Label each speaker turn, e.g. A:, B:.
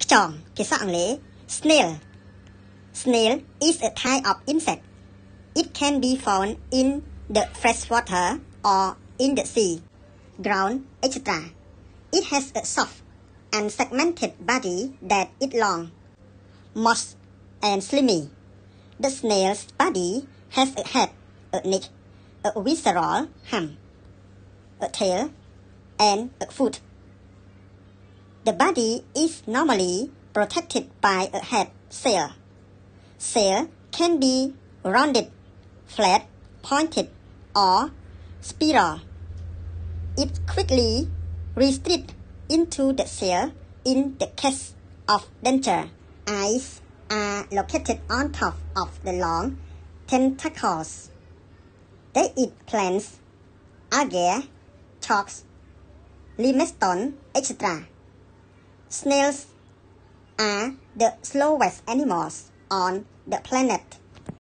A: chòm, phía sau anglais, snail. Snail is a type of insect. It can be found in the freshwater or in the sea, ground, etc. It has a soft and segmented body that is long, moist, and slimy. The snail's body has a head, a neck, a visceral hump, a tail, and a foot. The body is normally protected by a head sail. Sail can be rounded, flat, pointed, or spiral. It quickly retreats into the sail in the case of danger. Eyes are located on top of the long tentacles. They eat plants, algae, chalks, limestone, etc. Snails are the slowest animals on the planet.